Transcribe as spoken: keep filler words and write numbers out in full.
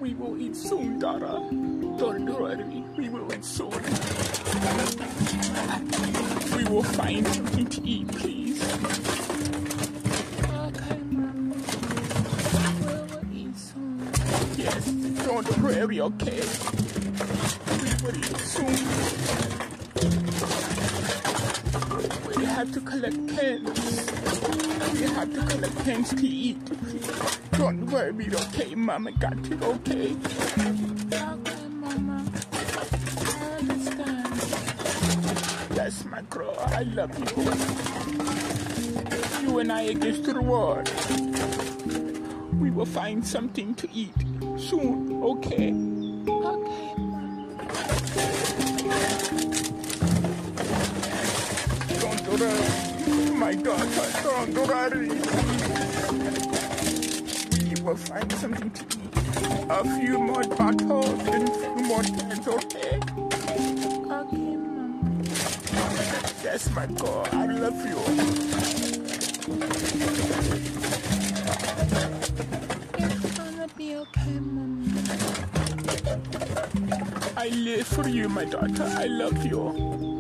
We will eat soon, Dara. Don't worry, we will eat soon. We will find something to eat, please. Okay, Mama. We will eat soon. Yes, don't worry, okay? We will eat soon. We have to collect pens. We have to collect pens to eat. Don't worry, okay? Mama got it, okay? Okay, Mama. I understand. Yes, my girl, I love you. You and I against the world. We will find something to eat soon, okay? Okay, Mama. Don't worry, my daughter, don't worry. We will find something to eat. A few more bottles and a few more cans, okay? Okay, Mama. Yes, my girl, I love you. It's gonna be okay, Mama. I live for you, my daughter. I love you.